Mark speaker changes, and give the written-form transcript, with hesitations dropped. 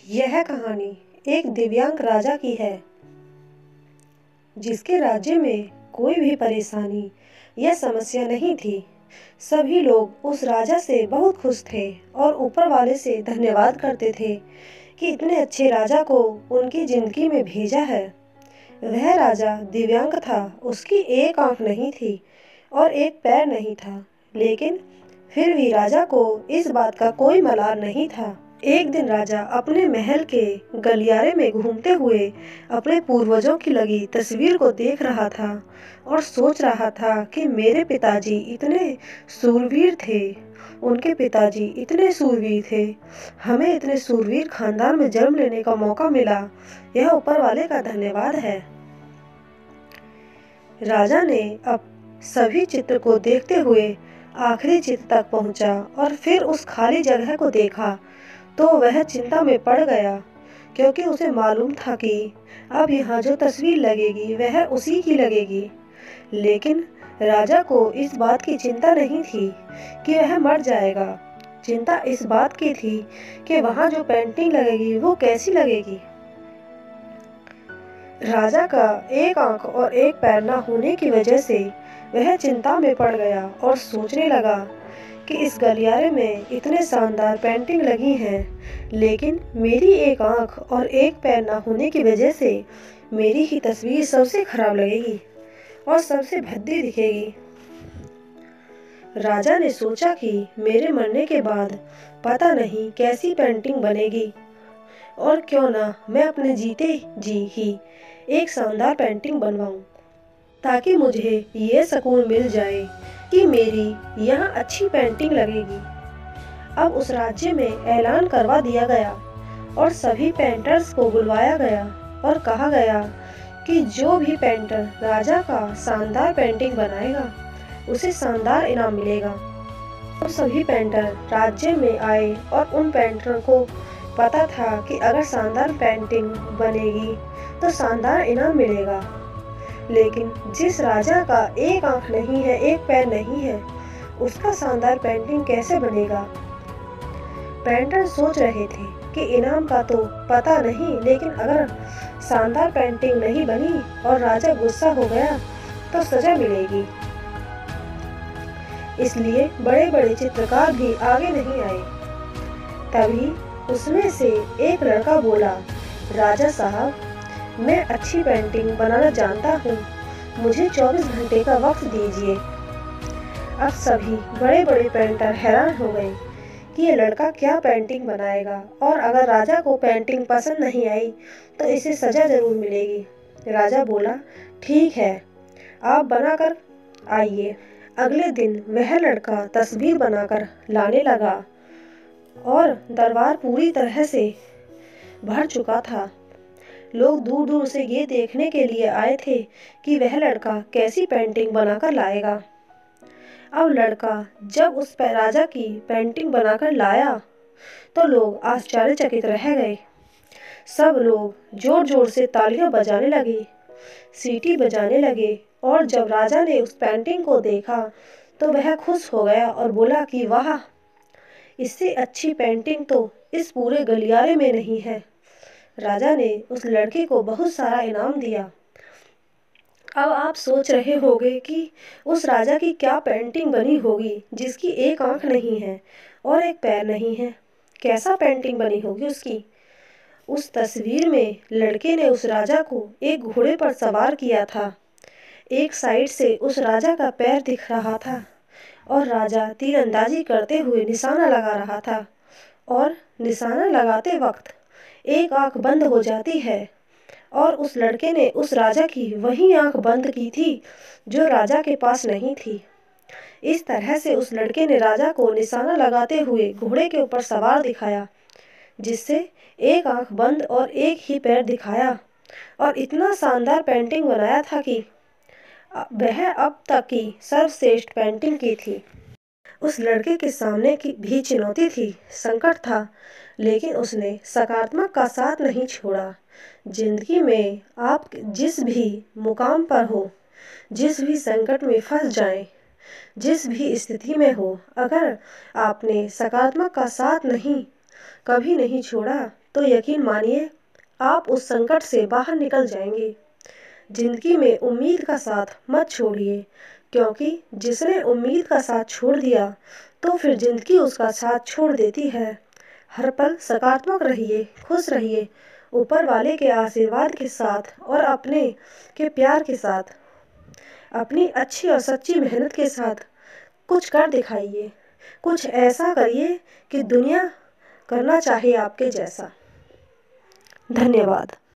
Speaker 1: यह कहानी एक दिव्यांग राजा की है, जिसके राज्य में कोई भी परेशानी या समस्या नहीं थी। सभी लोग उस राजा से बहुत खुश थे और ऊपर वाले से धन्यवाद करते थे कि इतने अच्छे राजा को उनकी जिंदगी में भेजा है। वह राजा दिव्यांग था, उसकी एक आंख नहीं थी और एक पैर नहीं था, लेकिन फिर भी राजा को इस बात का कोई मलाल नहीं था। एक दिन राजा अपने महल के गलियारे में घूमते हुए अपने पूर्वजों की लगी तस्वीर को देख रहा था और सोच रहा था कि मेरे पिताजी इतने सूरवीर थे, उनके पिताजी इतने सूरवीर थे, हमें इतने सूरवीर खानदान में जन्म लेने का मौका मिला, यह ऊपर वाले का धन्यवाद है। राजा ने अब सभी चित्र को देखते हुए आखिरी चित्र तक पहुंचा और फिर उस खाली जगह को देखा तो वह चिंता में पड़ गया, क्योंकि उसे मालूम था कि अब यहाँ जो तस्वीर लगेगी वह उसी की लगेगी। लेकिन राजा को इस बात की चिंता नहीं थी कि वह मर जाएगा। चिंता इस बात की थी कि वहाँ जो पेंटिंग लगेगी वो कैसी लगेगी। राजा का एक आंख और एक पैर न होने की वजह से वह चिंता में पड़ गया और सोचने लगा कि इस गलियारे में इतने शानदार पेंटिंग लगी हैं, लेकिन मेरी एक आंख और एक पैर न होने की वजह से मेरी ही तस्वीर सबसे खराब लगेगी और सबसे भद्दी दिखेगी। राजा ने सोचा कि मेरे मरने के बाद पता नहीं कैसी पेंटिंग बनेगी, और क्यों ना मैं अपने जीते जी ही एक शानदार पेंटिंग बनवाऊं, ताकि मुझे ये सुकून मिल जाए कि मेरी यहाँ अच्छी पेंटिंग लगेगी। अब उस राज्य में ऐलान करवा दिया गया और सभी पेंटर्स को बुलवाया गया और कहा गया कि जो भी पेंटर राजा का शानदार पेंटिंग बनाएगा उसे शानदार इनाम मिलेगा। और सभी पेंटर राज्य में आए और उन पेंटर को पता था कि अगर शानदार पेंटिंग बनेगी तो शानदार इनाम मिलेगा। लेकिन जिस राजा का एक आंख नहीं है, एक पैर नहीं है, उसका शानदार पेंटिंग कैसे बनेगा। पेंटर सोच रहे थे कि इनाम का तो पता नहीं, लेकिन अगर शानदार पेंटिंग नहीं बनी और राजा गुस्सा हो गया तो सजा मिलेगी। इसलिए बड़े बड़े चित्रकार भी आगे नहीं आए। तभी उसमें से एक लड़का बोला, राजा साहब, मैं अच्छी पेंटिंग बनाना जानता हूँ, मुझे 24 घंटे का वक्त दीजिए। अब सभी बड़े बड़े पेंटर हैरान हो गए कि ये लड़का क्या पेंटिंग बनाएगा, और अगर राजा को पेंटिंग पसंद नहीं आई तो इसे सजा जरूर मिलेगी। राजा बोला, ठीक है, आप बनाकर आइए। अगले दिन वह लड़का तस्वीर बनाकर लाने लगा और दरबार पूरी तरह से भर चुका था। लोग दूर दूर से ये देखने के लिए आए थे कि वह लड़का कैसी पेंटिंग बनाकर लाएगा। अब लड़का जब उस राजा की पेंटिंग बनाकर लाया तो लोग आश्चर्यचकित रह गए। सब लोग जोर जोर से तालियां बजाने लगे, सीटी बजाने लगे, और जब राजा ने उस पेंटिंग को देखा तो वह खुश हो गया और बोला कि वाह, इससे अच्छी पेंटिंग तो इस पूरे गलियारे में नहीं है। राजा ने उस लड़के को बहुत सारा इनाम दिया। अब आप सोच रहे होंगे कि उस राजा की क्या पेंटिंग बनी होगी जिसकी एक आंख नहीं है और एक पैर नहीं है। कैसा पेंटिंग बनी होगी उसकी। उस तस्वीर में लड़के ने उस राजा को एक घोड़े पर सवार किया था। एक साइड से उस राजा का पैर दिख रहा था और राजा तीरंदाजी करते हुए निशाना लगा रहा था, और निशाना लगाते वक्त एक आंख बंद हो जाती है, और उस लड़के ने उस राजा की वही आंख बंद की थी जो राजा के पास नहीं थी। इस तरह से उस लड़के ने राजा को निशाना लगाते हुए घोड़े के ऊपर सवार दिखाया, जिससे एक आंख बंद और एक ही पैर दिखाया, और इतना शानदार पेंटिंग बनाया था कि वह अब तक की सर्वश्रेष्ठ पेंटिंग की थी। उस लड़के के सामने की भी चुनौती थी, संकट था, लेकिन उसने सकारात्मक का साथ नहीं छोड़ा। जिंदगी में आप जिस भी मुकाम पर हो, जिस भी संकट में फंस जाएं, जिस भी स्थिति में हो, अगर आपने सकारात्मक का साथ कभी नहीं छोड़ा तो यकीन मानिए आप उस संकट से बाहर निकल जाएंगे। जिंदगी में उम्मीद का साथ मत छोड़िए, क्योंकि जिसने उम्मीद का साथ छोड़ दिया तो फिर जिंदगी उसका साथ छोड़ देती है। हर पल सकारात्मक रहिए, खुश रहिए, ऊपर वाले के आशीर्वाद के साथ और अपने के प्यार के साथ, अपनी अच्छी और सच्ची मेहनत के साथ कुछ कर दिखाइए। कुछ ऐसा करिए कि दुनिया करना चाहे आपके जैसा। धन्यवाद।